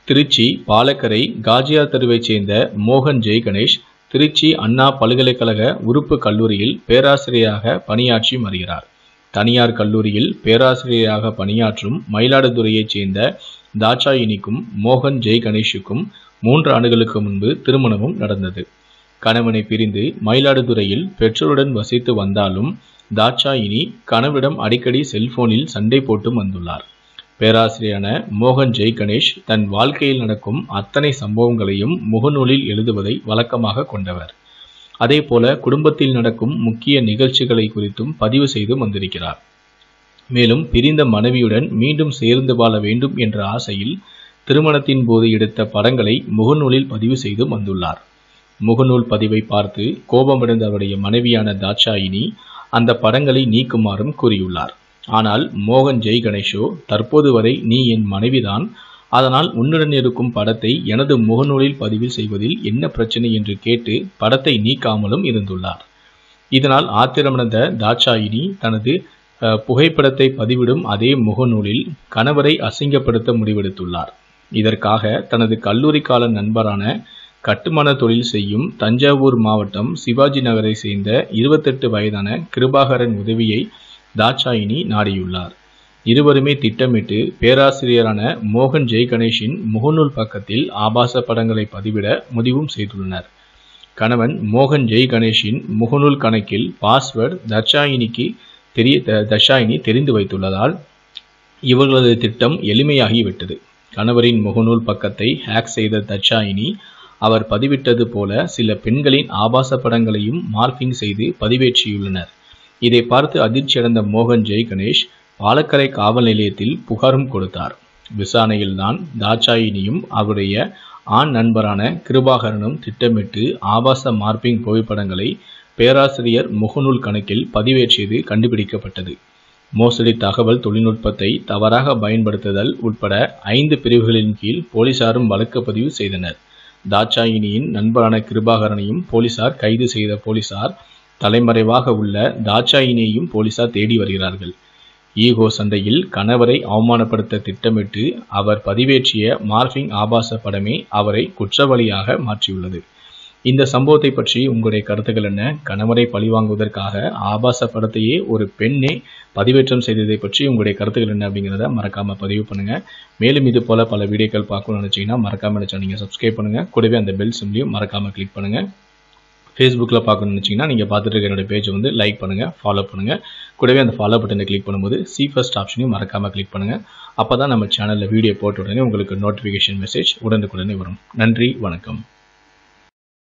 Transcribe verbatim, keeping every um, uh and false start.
திருச்சி பாலக்கரை காஜியார் தெருவைச் சேர்ந்த மோகன் ஜெய் கணேஷ் திருச்சி அண்ணா பல்கலைக்கழக உறுப்பு கல்லூரியில் பேராசிரியராக பணியாற்றி வருகிறார். தனியார் கல்லூரியில் பேராசிரியராக பணியாற்றும் மயிலாடுதுறையைச் சேர்ந்த தாட்சாயினிக்கும் மோகன் ஜெய் கணேஷுக்கும் மூன்று ஆண்டுகளுக்கு முன்பு திருமணமும் நடந்தது. கணவனை பிரிந்து மயிலாடுதுறையில் பெற்றோருடன் வசித்து வந்தாலும் தாட்சாயினி கணவரிடம் அடிக்கடி செல்போனில் சண்டை போட்டு வந்துள்ளார். பேராசிரியரான மோகன் ஜெய் கணேஷ் தன் வாழ்க்கையில் நடக்கும் அத்தனை சம்பவங்களையும் முகநூலில் எழுதுவதை வழக்கமாக கொண்டவர். அதே போல குடும்பத்தில் நடக்கும் முக்கிய நிகழ்ச்சிகளை குறித்தும் பதிவு செய்து வந்திருக்கிறார். மேலும் பிரிந்த மனைவியுடன் மீண்டும் சேர்ந்து வாழ வேண்டும் என்ற ஆசையில் திருமணத்தின் போது எடுத்த படங்களை முகநூலில் பதிவு செய்து வந்துள்ளார். முகநூல் பதிவை பார்த்து கோபமடைந்த அவருடைய மனைவியான தாட்சாயினி அந்த படங்களை நீக்குமாறும் கூறியுள்ளார். ஆனால் மோகன் ஜெய் கணேஷோ தற்போது வரை நீ என் மனைவிதான், அதனால் உன்னுடன் இருக்கும் படத்தை எனது முகநூலில் பதிவு செய்வதில் என்ன பிரச்சனை என்று கேட்டு படத்தை நீக்காமலும் இருந்துள்ளார். இதனால் ஆத்திரமடைந்த தாட்சாயினி தனது புகைப்படத்தை பதிவிடும் அதே முகநூலில் கணவரை அசிங்கப்படுத்த முடிவெடுத்துள்ளார். இதற்காக தனது கல்லூரி கால நண்பரான கட்டுமான தொழில் செய்யும் தஞ்சாவூர் மாவட்டம் சிவாஜி நகரை சேர்ந்த இருபத்தெட்டு வயதான கிருபாகரன் உதவியை தாட்சாயினி நாடியுள்ளார். இருவருமே திட்டமிட்டு பேராசிரியரான மோகன் ஜெய் கணேஷின் முகநூல் பக்கத்தில் ஆபாச படங்களை பதிவிட முடிவும் செய்துள்ளனர். கணவன் மோகன் ஜெய் கணேஷின் முகநூல் கணக்கில் பாஸ்வேர்டு தட்சாயினிக்கு தெரிய தட்சாயினி தெரிந்து வைத்துள்ளதால் இவர்களது திட்டம் எளிமையாகிவிட்டது. கணவரின் முகநூல் பக்கத்தை ஹேக் செய்த தட்சாயினி அவர் பதிவிட்டது போல சில பெண்களின் ஆபாச படங்களையும் மார்பிங் செய்து பதிவேற்றியுள்ளனர். இதை பார்த்து அதிர்ச்சியடைந்த மோகன் ஜெய் கணேஷ் பாலக்கரை காவல் நிலையத்தில் புகாரும் கொடுத்தார். விசாரணையில்தான் தாட்சாயினியும் அவருடைய ஆண் நண்பரான கிருபாகரனும் திட்டமிட்டு ஆபாச மார்பிங் புகைப்படங்களை பேராசிரியர் முகநூல் கணக்கில் பதிவேற்றியது கண்டுபிடிக்கப்பட்டது. மோசடி தகவல் தொழில்நுட்பத்தை தவறாக பயன்படுத்துதல் உட்பட ஐந்து பிரிவுகளின் கீழ் போலீசாரும் வழக்கு பதிவு செய்தனர். தாட்சாயினியின் நண்பரான கிருபாகரனையும் போலீசார் கைது செய்த போலீசார் தலைமறைவாக உள்ள தாட்சாயினியையும் போலீசார் தேடி வருகிறார்கள். ஈகோ சண்டையில் கணவரை அவமானப்படுத்த திட்டமிட்டு அவர் பதிவேற்றிய மார்பிங் ஆபாச படமே அவரை குற்றவாளியாக மாற்றியுள்ளது. இந்த சம்பவத்தை பற்றி உங்களுடைய கருத்துக்கள் என்ன? கணவரை பழிவாங்குவதற்காக ஆபாச படத்தையே ஒரு பெண்ணே பதிவேற்றம் செய்ததை பற்றி உங்களுடைய கருத்துக்கள் என்ன அப்படிங்கிறத மறக்காம பதிவு பண்ணுங்க. மேலும் இது போல பல வீடியோக்கள் பார்க்கணும்னு நினைச்சீங்கன்னா மறக்காம நினைச்சா நீங்க சப்ஸ்கிரைப் பண்ணுங்க. கூடவே அந்த பெல் சிம்லையும் மறக்காம கிளிக் பண்ணுங்க. ஃபேஸ்புக்கில் பார்க்கணும்னு நினச்சிங்கன்னா நீங்கள் பார்த்துட்டு இருக்க என்னோட பேஜை வந்து லைக் பண்ணுங்கள், ஃபாலோ பண்ணுங்கள். கூடவே அந்த ஃபாலோ பட்டனை கிளிக் பண்ணும்போது சி ஃபர்ஸ்ட் ஆப்ஷனையும் மறக்காமல் கிளிக் பண்ணுங்கள். அப்போ தான் நம்ம சேனலில் வீடியோ போட்ட உடனே உங்களுக்கு நோட்டிஃபிகேஷன் மெசேஜ் உடனுக்குடனே வரும். நன்றி, வணக்கம்.